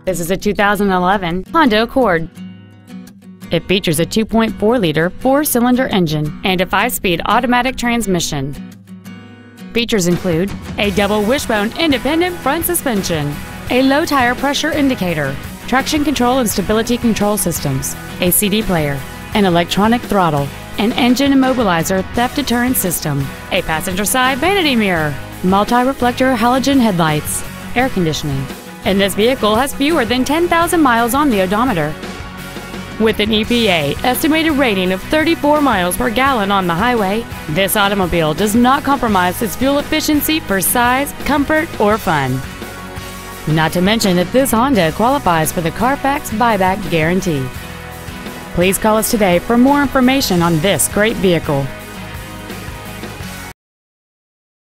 This is a 2011 Honda Accord. It features a 2.4-liter four-cylinder engine and a 5-speed automatic transmission. Features include a double wishbone independent front suspension, a low tire pressure indicator, traction control and stability control systems, a CD player, an electronic throttle, an engine immobilizer theft deterrent system, a passenger side vanity mirror, multi-reflector halogen headlights, air conditioning, and this vehicle has fewer than 10,000 miles on the odometer. With an EPA estimated rating of 34 miles per gallon on the highway, this automobile does not compromise its fuel efficiency for size, comfort, or fun. Not to mention that this Honda qualifies for the Carfax buyback guarantee. Please call us today for more information on this great vehicle.